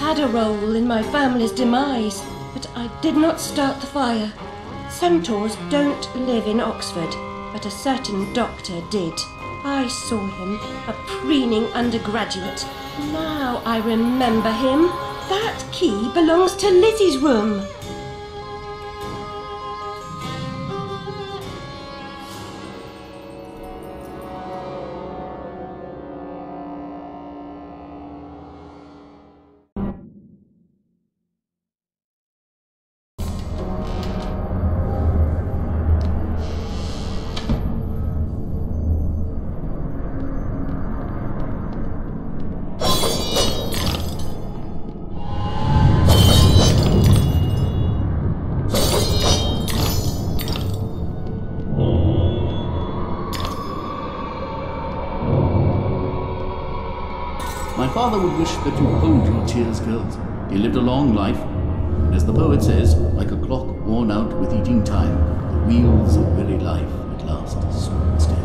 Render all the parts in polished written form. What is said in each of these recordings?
had a role in my family's demise, but I did not start the fire. Centaurs don't live in Oxford, but a certain doctor did. I saw him, a preening undergraduate. Now I remember him. That key belongs to Lizzie's room. My father would wish that you owned your tears, girls. He lived a long life. And as the poet says, like a clock worn out with eating time, the wheels of weary life at last stood still.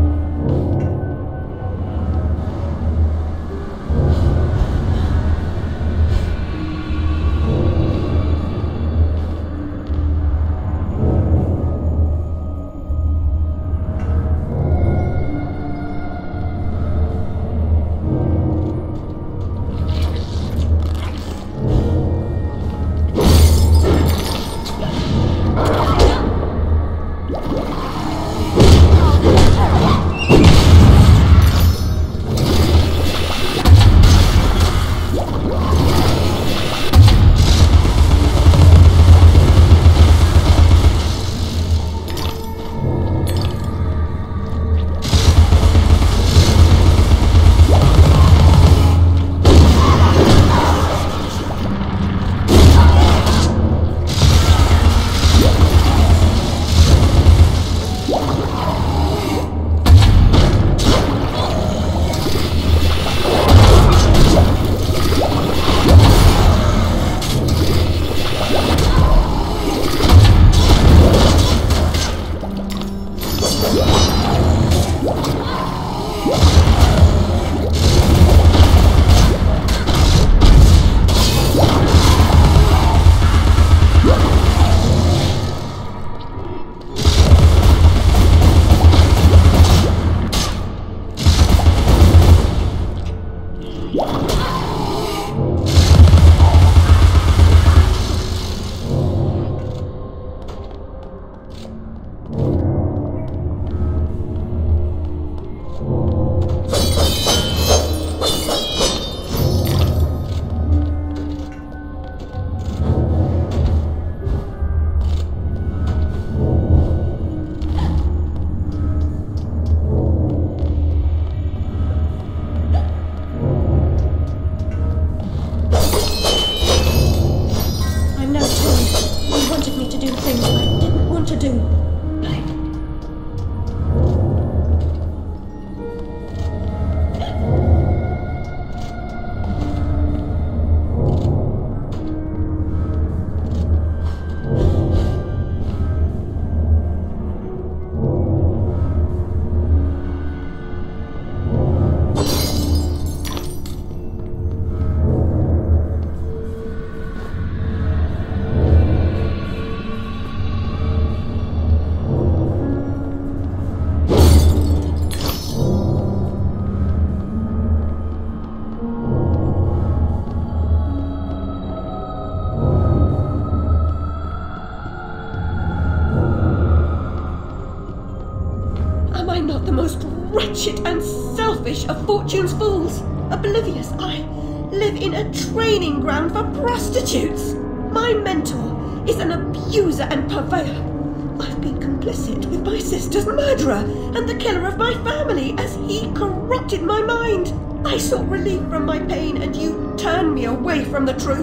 Wretched and selfish of fortune's fools. Oblivious, I live in a training ground for prostitutes. My mentor is an abuser and purveyor. I've been complicit with my sister's murderer and the killer of my family as he corrupted my mind. I sought relief from my pain and you turned me away from the truth.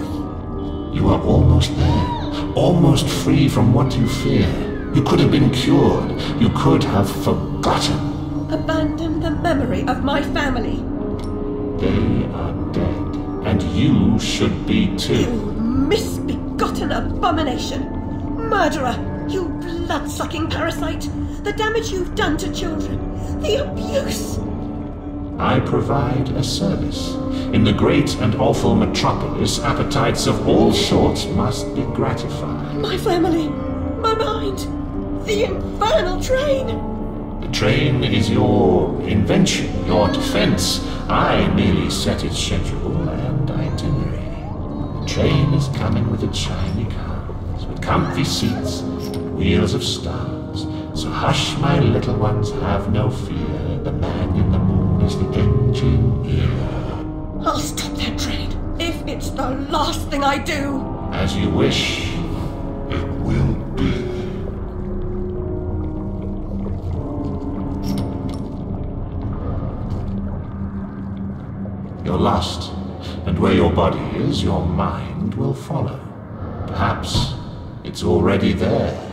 You are almost there, almost free from what you fear. You could have been cured. You could have forgotten. Abandon the memory of my family. They are dead, and you should be too. You misbegotten abomination! Murderer! You blood-sucking parasite! The damage you've done to children! The abuse! I provide a service. In the great and awful metropolis, appetites of all sorts must be gratified. My family, my mind, the infernal train. The train is your invention, your defense. I merely set its schedule and itinerary. The train is coming with its shiny cars, with comfy seats, and wheels of stars. So hush, my little ones, have no fear. The man in the moon is the engineer. I'll stop that train, if it's the last thing I do. As you wish, it will be. You're lost, and where your body is, your mind will follow. Perhaps it's already there.